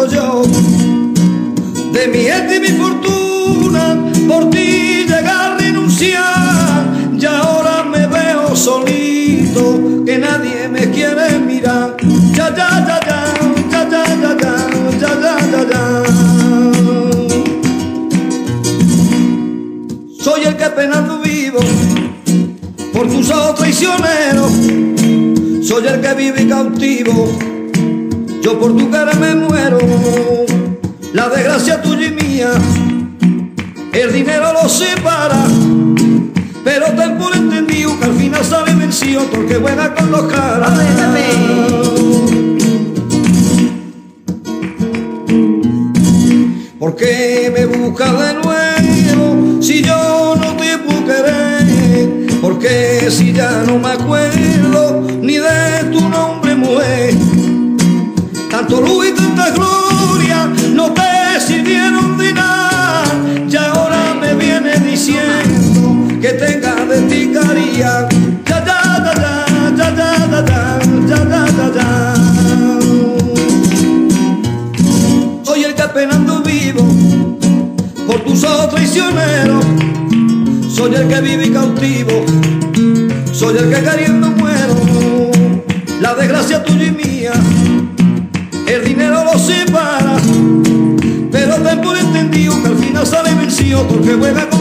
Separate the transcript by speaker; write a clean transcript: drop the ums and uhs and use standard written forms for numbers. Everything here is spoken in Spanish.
Speaker 1: despojando yo de mi gente y mi fortuna, por ti llegar a renunciar. Y ahora me veo solito, que nadie me quiere mirar. Ya, ya, ya, ya, ya, ya, ya, ya, ya, ya, ya, ya. Soy el que penando vivo por tus ojos traicioneros. Soy el que vive cautivo, yo por tu cara me muero. La desgracia tuya y mía, el dinero los separa, pero ten por entendido que al final sale vencido porque juega con los caras. ¿Por qué me buscas de nuevo si yo no te puedo querer? Porque si ya no me acuerdo ni de tu nombre, mujer. Tanto luz y tanta gloria no te sirvieron de nada, y ahora me viene diciendo que tenga de ti caría. Ya, ya, ya, ya, ya, ya, ya, ya, ya, ya, ya. Soy el que penando vivo por tus ojos traicioneros. Soy el que vive cautivo, soy el que queriendo muero. La desgracia tuya y mía, el dinero los separa, pero ten por entendido que al final sale vencido porque juega